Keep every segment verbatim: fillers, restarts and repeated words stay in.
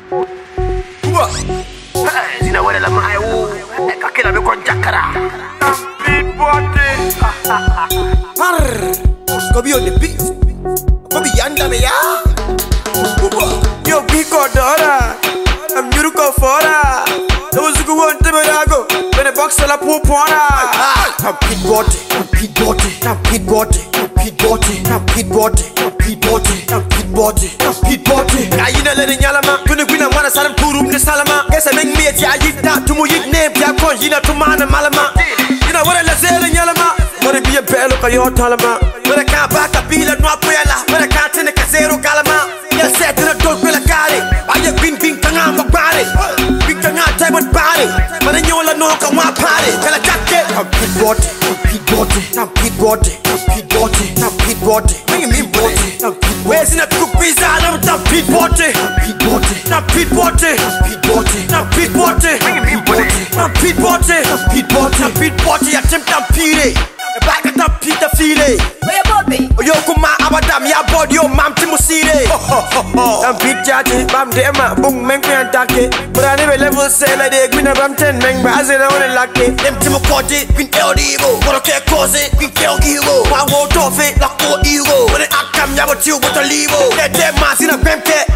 Zina wale la mayo, kakila me kon jakara. Tampid body. Goby on the beat. Goby yanda me ya. Yo biko dora, I'm yuruko fora. Those who want to be rago, when a box la popona. Tampid body, tampid body, tampid body, tampid body, tampid body, tampid body, tampid body, tampid body. Ayina le nyalama, kuni kuna mwana salam kurum ne salama. Guess I make me a yita to mu yit name ya kon yina to mana malama. You know what I say le nyalama, what be a bello ka yo talama. When I can't back a bila no apuela, when I can't in a casero calama. Ya set in a dog with a carry. I have been being kanga body. Big kanga type of body. But I know la no come one party. Tell a jacket. Tampid body, tampid body, tampid body, tampid body, tampid body. Bring me body. Where's in a cook pizza? I'm tampid body. Tampid body, tampid body, tampid body, tampid body. Bring me body. Tampid body, tampid body, tampid body. Attempt tampid. Back at tampid the feeling. Where Bobby? Yo kuma abadam ya body yo mam timusire. Tampid jaji bam dema bung meng pian take. Brani be level say la de gwina bam ten meng ba azena wona lakke. Dem timu koji bin eldivo. Boro ke koze bin kelgivo. Wa wo tofe la ko ivo. Wona akam ya bo tiu boto livo. De de masina pemke.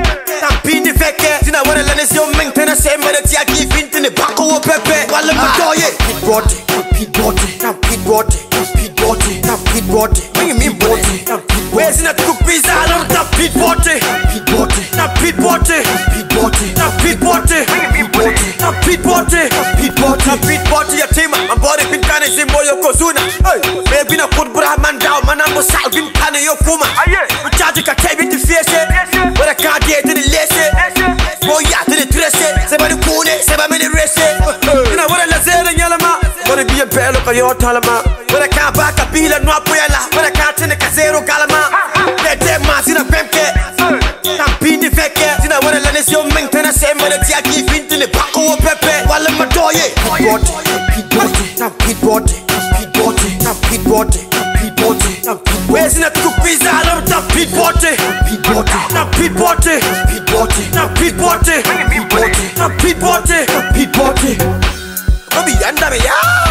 Tampid feke. Sina wona la nesio meng pena sembe de tia ki fintine bako wo pepe. Wala madoye. Tampid body, tampid body, tampid body, tampid body, tampid body. Bring me body. Where's in a cook pizza? I'm tampid body, tampid body, tampid body, tampid body, tampid body. Bring me body. Tampid body, tampid body, tampid body. Ya tema, my body bin kane simbo yo kozuna. Hey, baby na kud brahman down, man I'm sal bin kane yo fuma. Aye, we charge ka tabi to face it. But I can't get to the lace. Boy ya to the dress it. Seba ni kune, seba meni rest it. You know what I say the nyalama. Wanna be a bello ka yo talama. When I can't back a bila no apuela. When I can't in a casero galama. Let them mas in a pemke. Tampid feke. Sina wanna let us yo meng pena sembe de tia ki fintine bako wo pepe. Wala madoye. Tampid body, tampid body, tampid body, tampid body, tampid body, tampid body. Where's in a cook pizza? I'm tampid body, tampid body, tampid body, tampid body, tampid body, tampid body, tampid body, tampid body. Goby yanda me ya.